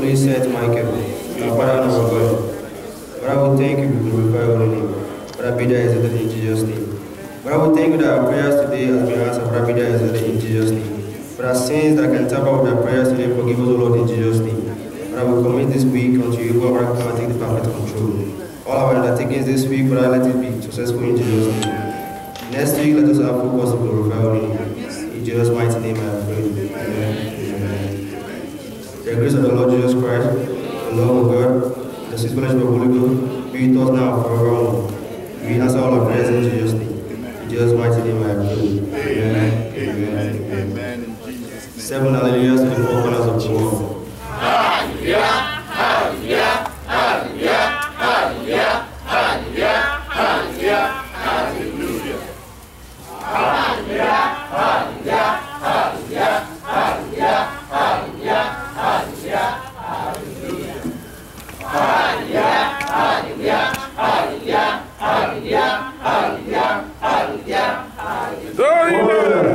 Holy Saint Michael, our Father and our God. Father, we thank you, we glorify your holy name. Father, be there exalted in Jesus' name. Father, we thank you that our prayers today has been answered. Father, be there exalted in Jesus' name. For our sins that can tamper with our prayers today, forgive us, O Lord, in Jesus' name. Father, we commit this week unto you, Father, come and take the perfect control. All our undertakings this week, Father, let it be successful in Jesus' name. Next week, let us have focus to glorify your name. In Jesus' mighty name, I pray. Amen. The grace of the Lord Jesus Christ, the love of God, the sweet fellowship of the Holy Ghost, be with us now and forevermore. We answer all our prayers in Jesus' name. In Jesus' mighty name, I pray. Amen. Amen. Amen. In Jesus' name. 7 hallelujahs to the four corners of the world. Hallelujah, hallelujah, hallelujah, hallelujah, hallelujah, hallelujah, hallelujah. Hallelujah, hallelujah, hallelujah, hallelujah, hallelujah, hallelujah, hallelujah. Hallelujah, hallelujah, hallelujah, hallelujah, hallelujah, hallelujah, hallelujah.